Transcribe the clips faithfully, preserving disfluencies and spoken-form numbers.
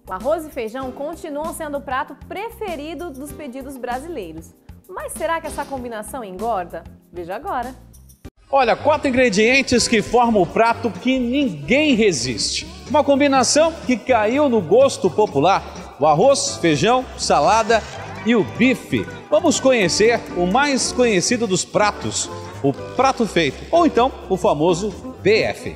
O arroz e feijão continuam sendo o prato preferido dos pedidos brasileiros. Mas será que essa combinação engorda? Veja agora. Olha, quatro ingredientes que formam o prato que ninguém resiste. Uma combinação que caiu no gosto popular. O arroz, feijão, salada e o bife. Vamos conhecer o mais conhecido dos pratos, o prato feito, ou então o famoso B F.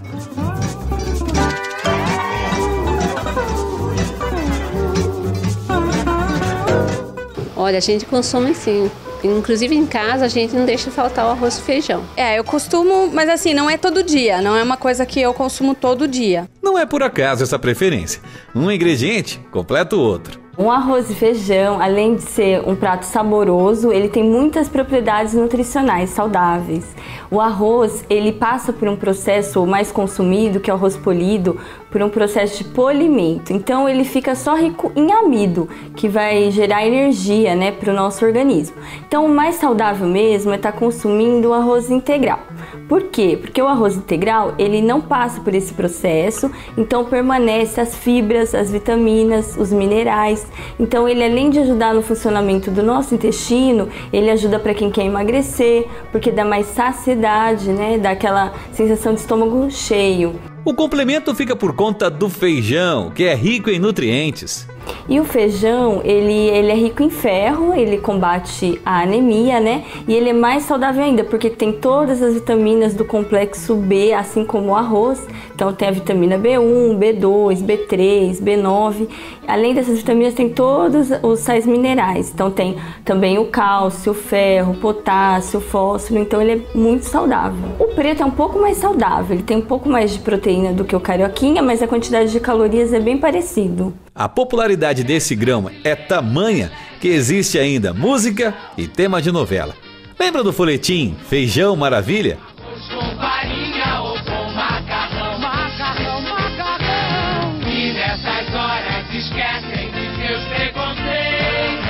Olha, a gente consome sim. Inclusive em casa a gente não deixa faltar o arroz e feijão. É, eu costumo, mas assim, não é todo dia, não é uma coisa que eu consumo todo dia. Não é por acaso essa preferência. Um ingrediente completa o outro. Um arroz e feijão, além de ser um prato saboroso, ele tem muitas propriedades nutricionais saudáveis. O arroz, ele passa por um processo mais consumido, que é o arroz polido, por um processo de polimento. Então ele fica só rico em amido, que vai gerar energia, né, para o nosso organismo. Então o mais saudável mesmo é estar consumindo o arroz integral. Por quê? Porque o arroz integral, ele não passa por esse processo, então permanece as fibras, as vitaminas, os minerais. Então ele, além de ajudar no funcionamento do nosso intestino, ele ajuda para quem quer emagrecer, porque dá mais saciedade, né? Dá aquela sensação de estômago cheio. O complemento fica por conta do feijão, que é rico em nutrientes. E o feijão, ele, ele é rico em ferro, ele combate a anemia, né? E ele é mais saudável ainda, porque tem todas as vitaminas do complexo B, assim como o arroz. Então tem a vitamina B um, B dois, B três, B nove. Além dessas vitaminas, tem todos os sais minerais. Então tem também o cálcio, o ferro, o potássio, o fósforo. Então ele é muito saudável. O preto é um pouco mais saudável, ele tem um pouco mais de proteína do que o carioquinha, mas a quantidade de calorias é bem parecido. A popularidade desse grão é tamanha que existe ainda música e tema de novela. Lembra do folhetim Feijão Maravilha? Com farinha ou com macarrão, macarrão, macarrão. E nessas horas esquecem de seus preconceitos.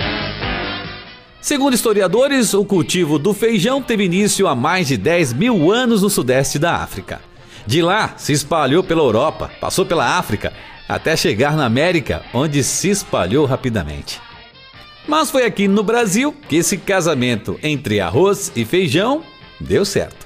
Segundo historiadores, o cultivo do feijão teve início há mais de dez mil anos no sudeste da África. De lá se espalhou pela Europa, passou pela África, até chegar na América, onde se espalhou rapidamente. Mas foi aqui no Brasil que esse casamento entre arroz e feijão deu certo.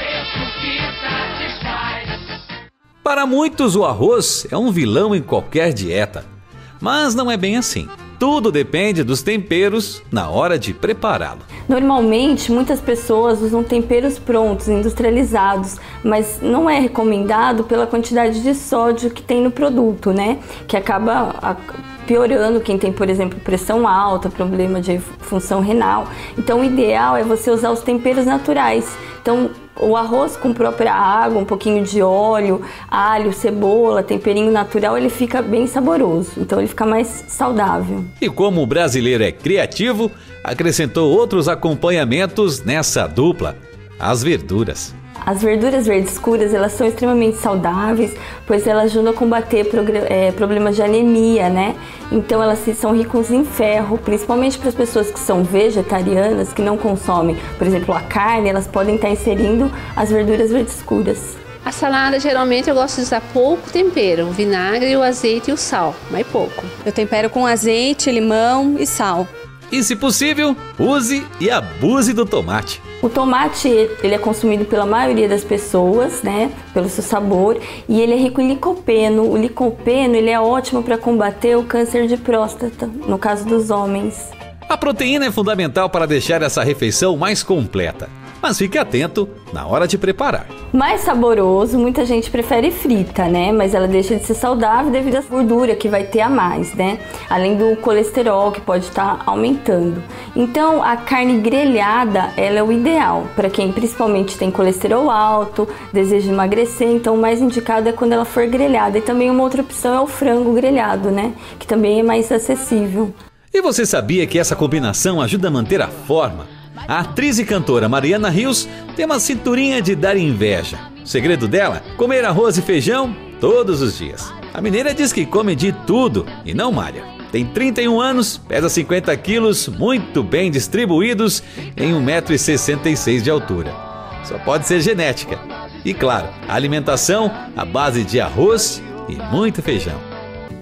Para muitos, o arroz é um vilão em qualquer dieta. Mas não é bem assim. Tudo depende dos temperos na hora de prepará-lo. Normalmente, muitas pessoas usam temperos prontos, industrializados, mas não é recomendado pela quantidade de sódio que tem no produto, né? Que acaba piorando quem tem, por exemplo, pressão alta, problema de função renal. Então, o ideal é você usar os temperos naturais. Então, o arroz com própria água, um pouquinho de óleo, alho, cebola, temperinho natural, ele fica bem saboroso. Então ele fica mais saudável. E como o brasileiro é criativo, acrescentou outros acompanhamentos nessa dupla: as verduras. As verduras verdes escuras, elas são extremamente saudáveis, pois elas ajudam a combater é, problemas de anemia, né? Então elas são ricas em ferro, principalmente para as pessoas que são vegetarianas, que não consomem, por exemplo, a carne, elas podem estar inserindo as verduras verdes escuras. A salada, geralmente, eu gosto de usar pouco tempero, o vinagre, o azeite e o sal, mas pouco. Eu tempero com azeite, limão e sal. E, se possível, use e abuse do tomate. O tomate, ele é consumido pela maioria das pessoas, né, pelo seu sabor, e ele é rico em licopeno. O licopeno, ele é ótimo para combater o câncer de próstata, no caso dos homens. A proteína é fundamental para deixar essa refeição mais completa. Mas fique atento na hora de preparar. Mais saboroso, muita gente prefere frita, né? Mas ela deixa de ser saudável devido à gordura que vai ter a mais, né? Além do colesterol que pode estar aumentando. Então, a carne grelhada, ela é o ideal para quem principalmente tem colesterol alto, deseja emagrecer. Então, o mais indicado é quando ela for grelhada. E também uma outra opção é o frango grelhado, né? Que também é mais acessível. E você sabia que essa combinação ajuda a manter a forma? A atriz e cantora Mariana Rios tem uma cinturinha de dar inveja. O segredo dela? Comer arroz e feijão todos os dias. A mineira diz que come de tudo e não malha. Tem trinta e um anos, pesa cinquenta quilos, muito bem distribuídos em um metro e sessenta e seis de altura. Só pode ser genética. E claro, a alimentação à base de arroz e muito feijão.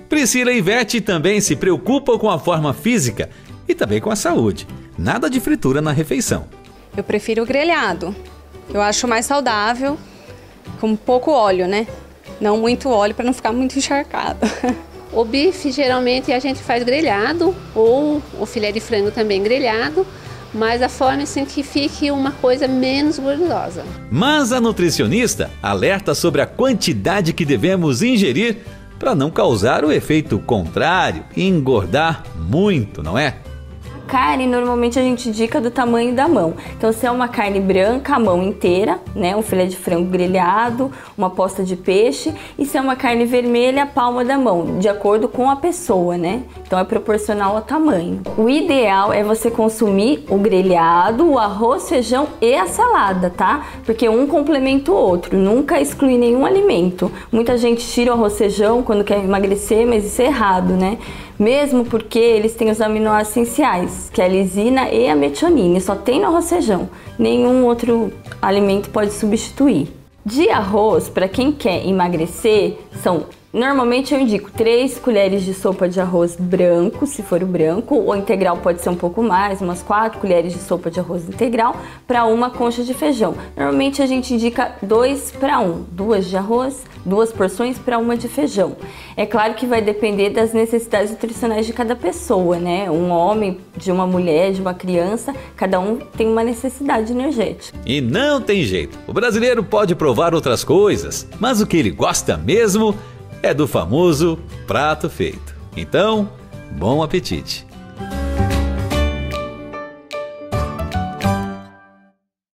Priscila e Ivete também se preocupam com a forma física e também com a saúde. Nada de fritura na refeição. Eu prefiro o grelhado. Eu acho mais saudável, com pouco óleo, né? Não muito óleo para não ficar muito encharcado. O bife geralmente a gente faz grelhado ou o filé de frango também grelhado, mas a forma assim que fique uma coisa menos gordurosa. Mas a nutricionista alerta sobre a quantidade que devemos ingerir para não causar o efeito contrário e engordar muito, não é? Carne, normalmente a gente indica do tamanho da mão. Então, se é uma carne branca, a mão inteira, né? Um filé de frango grelhado, uma posta de peixe. E se é uma carne vermelha, a palma da mão, de acordo com a pessoa, né? Então, é proporcional ao tamanho. O ideal é você consumir o grelhado, o arroz, feijão e a salada, tá? Porque um complementa o outro, nunca exclui nenhum alimento. Muita gente tira o arroz, feijão quando quer emagrecer, mas isso é errado, né? Mesmo porque eles têm os aminoácidos essenciais, que é a lisina e a metionina, e só tem no arroz feijão. Nenhum outro alimento pode substituir. De arroz, para quem quer emagrecer, são normalmente eu indico três colheres de sopa de arroz branco, se for o branco, ou integral pode ser um pouco mais, umas quatro colheres de sopa de arroz integral para uma concha de feijão. Normalmente a gente indica dois para um, duas de arroz, duas porções para uma de feijão. É claro que vai depender das necessidades nutricionais de cada pessoa, né? Um homem, de uma mulher, de uma criança, cada um tem uma necessidade energética. E não tem jeito, o brasileiro pode provar outras coisas, mas o que ele gosta mesmo é do famoso prato feito. Então, bom apetite!